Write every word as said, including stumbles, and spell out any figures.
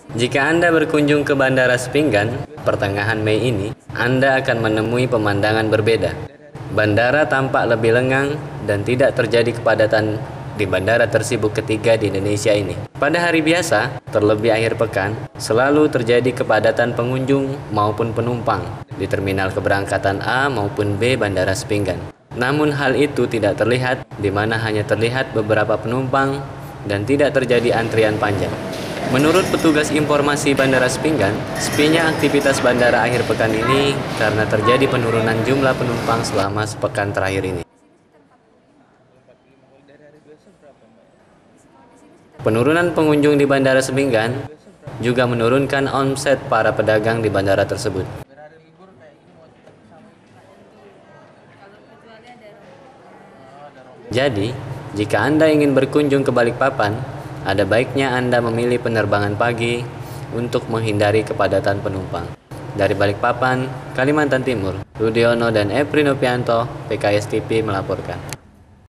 Jika Anda berkunjung ke Bandara Sepinggan pertengahan Mei ini, Anda akan menemui pemandangan berbeda. Bandara tampak lebih lengang dan tidak terjadi kepadatan di bandara tersibuk ketiga di Indonesia ini. Pada hari biasa, terlebih akhir pekan, selalu terjadi kepadatan pengunjung maupun penumpang di terminal keberangkatan A maupun B Bandara Sepinggan. Namun hal itu tidak terlihat, di mana hanya terlihat beberapa penumpang dan tidak terjadi antrian panjang. Menurut petugas informasi Bandara Sepinggan, sepinya aktivitas bandara akhir pekan ini karena terjadi penurunan jumlah penumpang selama sepekan terakhir ini. Penurunan pengunjung di Bandara Sepinggan juga menurunkan omset para pedagang di bandara tersebut. Jadi, jika Anda ingin berkunjung ke Balikpapan, ada baiknya Anda memilih penerbangan pagi untuk menghindari kepadatan penumpang. Dari Balikpapan, Kalimantan Timur, Rudiono dan Epri Nopianto, P K S T V melaporkan.